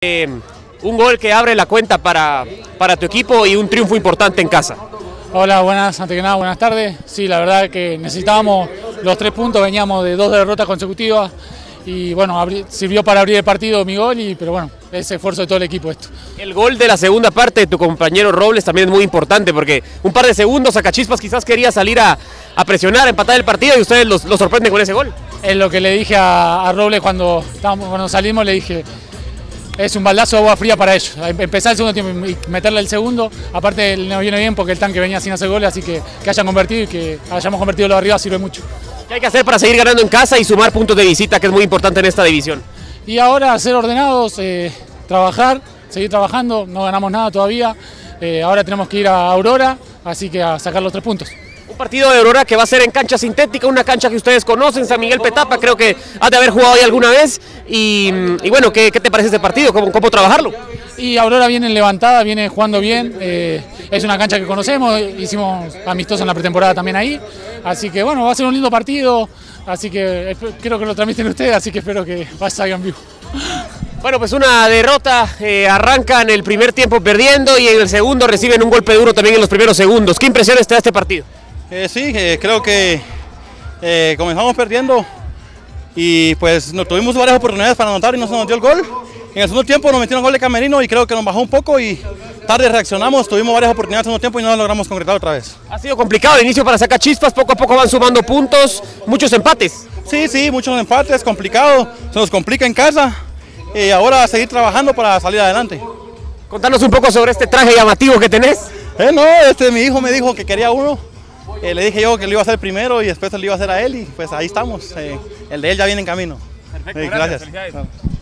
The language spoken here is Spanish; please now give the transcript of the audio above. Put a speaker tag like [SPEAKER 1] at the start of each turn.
[SPEAKER 1] Un gol que abre la cuenta para tu equipo y un triunfo importante en casa.
[SPEAKER 2] Hola, buenas, antes que nada, buenas tardes. Sí, la verdad que necesitábamos los 3 puntos, veníamos de 2 derrotas consecutivas y bueno, sirvió para abrir el partido mi gol, pero bueno, es esfuerzo de todo el equipo esto.
[SPEAKER 1] El gol de la segunda parte de tu compañero Robles también es muy importante porque un par de segundos Sacachispas quizás quería salir a presionar, a empatar el partido y ustedes los sorprenden con ese gol.
[SPEAKER 2] Es lo que le dije a Robles cuando salimos, le dije, es un baldazo de agua fría para ellos, empezar el segundo tiempo y meterle el segundo, aparte nos viene bien porque el tanque venía sin hacer goles, así que hayan convertido y que hayamos convertido los de arriba sirve mucho.
[SPEAKER 1] ¿Qué hay que hacer para seguir ganando en casa y sumar puntos de visita, que es muy importante en esta división?
[SPEAKER 2] Y ahora ser ordenados, trabajar, seguir trabajando, no ganamos nada todavía, ahora tenemos que ir a Aurora, así que a sacar los 3 puntos.
[SPEAKER 1] Un partido de Aurora que va a ser en cancha sintética, una cancha que ustedes conocen, San Miguel Petapa, creo que has de haber jugado ahí alguna vez. Y bueno, ¿qué te parece este partido? ¿Cómo trabajarlo?
[SPEAKER 2] Y Aurora viene levantada, viene jugando bien, es una cancha que conocemos, hicimos amistosos en la pretemporada también ahí, así que bueno, va a ser un lindo partido, así que creo que lo transmiten ustedes, así que espero que salga en vivo.
[SPEAKER 1] Bueno, pues una derrota, arrancan el primer tiempo perdiendo y en el segundo reciben un golpe duro también en los primeros segundos. ¿Qué impresiones te da este partido?
[SPEAKER 3] Sí, creo que comenzamos perdiendo y pues tuvimos varias oportunidades para anotar y no se nos dio el gol. En el segundo tiempo nos metieron gol de Camerino y creo que nos bajó un poco y tarde reaccionamos, tuvimos varias oportunidades en el segundo tiempo y no lo logramos concretar otra vez.
[SPEAKER 1] Ha sido complicado el inicio para Sacachispas, poco a poco van sumando puntos, muchos empates.
[SPEAKER 3] Sí, muchos empates, complicado, se nos complica en casa y ahora a seguir trabajando para salir adelante.
[SPEAKER 1] Contanos un poco sobre este traje llamativo que tenés.
[SPEAKER 3] Mi hijo me dijo que quería uno. Le dije yo que lo iba a hacer primero y después lo iba a hacer a él y pues ahí estamos. El de él ya viene en camino.
[SPEAKER 1] Perfecto, gracias.